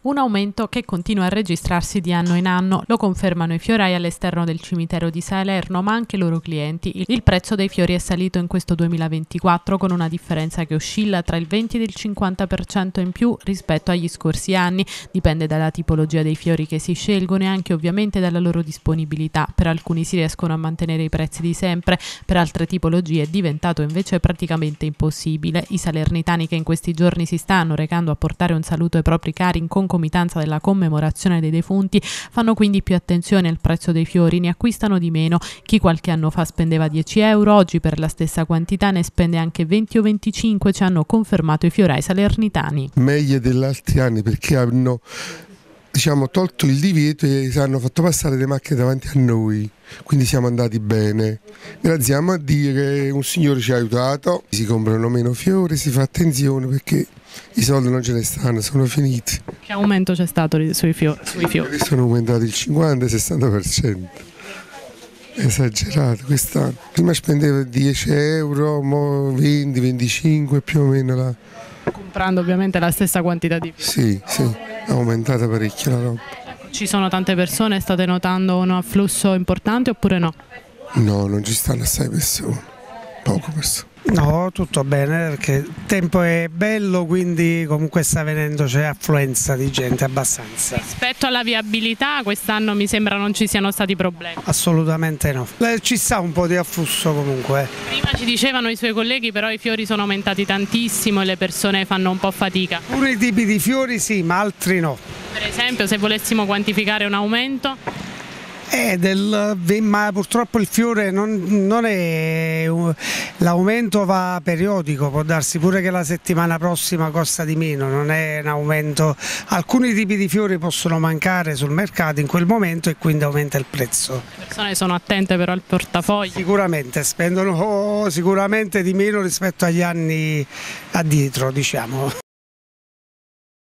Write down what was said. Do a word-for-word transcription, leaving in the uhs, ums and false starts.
Un aumento che continua a registrarsi di anno in anno, lo confermano i fiorai all'esterno del cimitero di Salerno, ma anche i loro clienti. Il prezzo dei fiori è salito in questo duemilaventiquattro con una differenza che oscilla tra il venti e il cinquanta per cento in più rispetto agli scorsi anni. Dipende dalla tipologia dei fiori che si scelgono e anche ovviamente dalla loro disponibilità. Per alcuni si riescono a mantenere i prezzi di sempre, per altre tipologie è diventato invece praticamente impossibile. I salernitani che in questi giorni si stanno recando a portare un saluto ai propri cari in concomitanza della commemorazione dei defunti fanno quindi più attenzione al prezzo dei fiori, ne acquistano di meno. Chi qualche anno fa spendeva dieci euro, oggi per la stessa quantità ne spende anche venti o venticinque, ci hanno confermato i fiorai salernitani. Meglio degli altri anni perché hanno diciamo tolto il divieto e hanno fatto passare le macchine davanti a noi, quindi siamo andati bene. Grazie a Dio che un signore ci ha aiutato, si comprano meno fiori, si fa attenzione perché i soldi non ce ne stanno, sono finiti. Che aumento c'è stato sui fiori? Sui fiori? Sono aumentati il cinquanta sessanta per cento, esagerato quest'anno. Prima spendevo dieci euro, mo venti venticinque più o meno. La... Comprando ovviamente la stessa quantità di fiori? Sì, sì, è aumentata parecchio la roba. Ci sono tante persone, state notando un afflusso importante oppure no? No, non ci stanno assai persone, poco persone. No, tutto bene perché il tempo è bello, quindi comunque sta venendo, c'è affluenza di gente abbastanza. Rispetto alla viabilità quest'anno mi sembra non ci siano stati problemi. Assolutamente no, ci sta un po' di afflusso comunque. Prima ci dicevano i suoi colleghi però i fiori sono aumentati tantissimo e le persone fanno un po' fatica. Alcuni tipi di fiori sì, ma altri no. Per esempio se volessimo quantificare un aumento? Eh, del, ma purtroppo il fiore non, non è, l'aumento va periodico, può darsi pure che la settimana prossima costa di meno, non è un aumento, alcuni tipi di fiori possono mancare sul mercato in quel momento e quindi aumenta il prezzo. Le persone sono attente però al portafoglio? Sicuramente, spendono oh, sicuramente di meno rispetto agli anni addietro, diciamo.